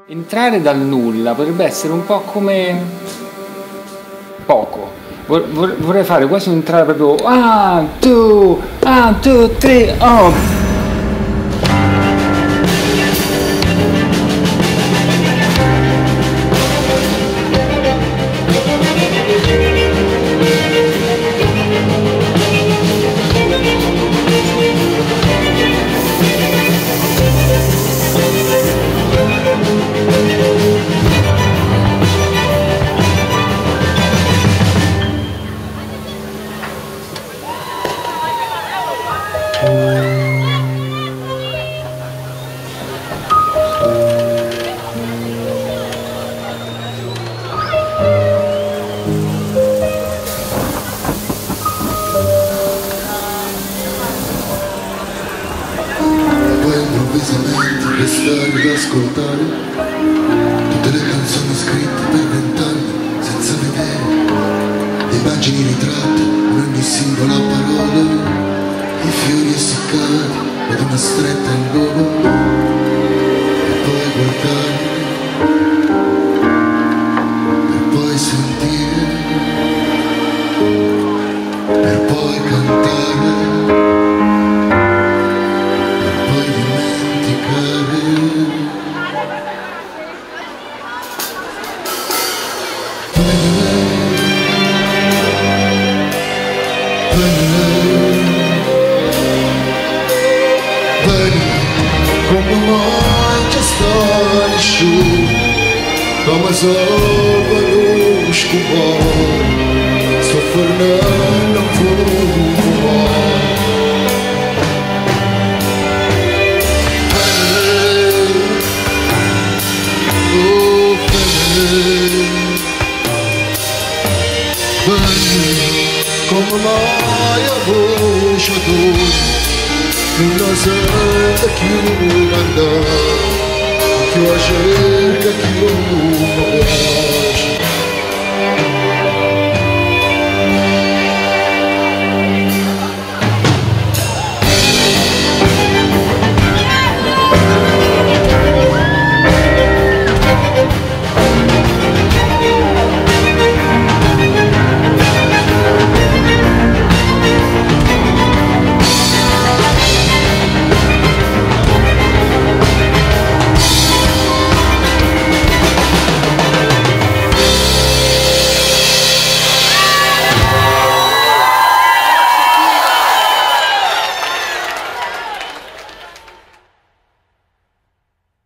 Entrare dal nulla potrebbe essere un po' come poco. Vorrei fare quasi un'entrata proprio 1, 2, 3, oh! Improvvisamente restare ad ascoltare tutte le canzoni scritte per 20 anni senza vedere le pagine ritratte in ogni singola parola, i fiori essiccati ad una stretta al volo, e poi guardare, per poi sentire, per poi cantare. Como noite astonish, Thomas Alva Escobar, Sou Fernando Fumar. Como noia bochador, numa zanda que o anda, que o ajerga que o